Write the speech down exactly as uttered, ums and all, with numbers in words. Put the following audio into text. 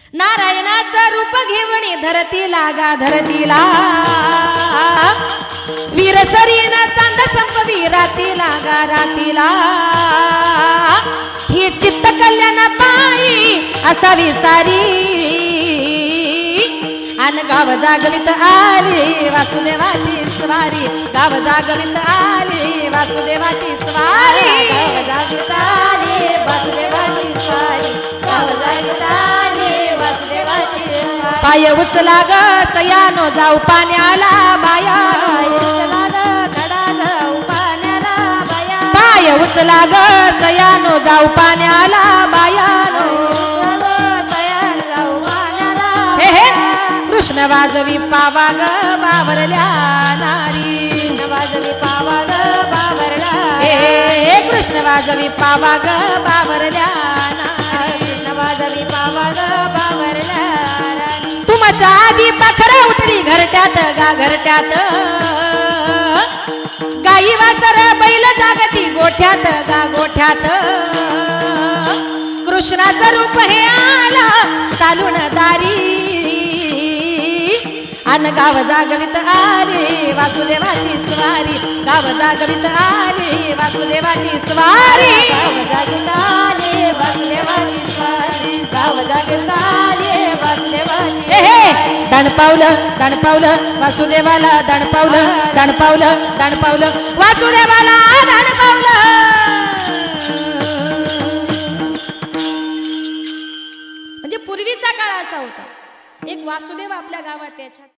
नारायणाचं रूप घेऊन धरतीला गा धरतीला वीर सरीना चांद संपवी रातीला गा रातीला ही चित्त कल्याण पायी असावी सारी अन गाव जागवित आली वासुदेवाची स्वारी गाव जागवित आली वासुदेवाची स्वारी गाव जागवित आली वासुदेवाची स्वारी गाव जागवित आली वासुदेवाची स्वारी पाय उचला ग सयानो जाऊ पाण्याला बाया पाय उचला ग सयानो जाऊ पाण्याला बायानो हे हे कृष्ण वाजवी पावा ग बावरल्या नारी वाजवी पावा ग बावरला हे कृष्ण वाजवी पावा ग बावरल्या नारी वाजवी पावा ग बावरला तुमच्या आधी पाखरा उठली घरट्यात गा घरट्यात गाई वासर बैल जागती गोठ्यात गा गोठ्यात कृष्णाचं रूप हे आलं चालून दारी अन गाव जागवित आली वासुदेवाची स्वारी गाव जागवित आली वासुदेवाची स्वारी गाव जागवित आली वासुदेवाची स्वारी गाव जागवित आली वासुदेवाची हे दण पावलं दण पावलं वासुदेवाला दण पावलं दण पावलं दण पावलं वासुदेवाला दण पावलं म्हणजे पूर्वीचा काळ असा होता एक वासुदेव आपल्या गावात त्याच्या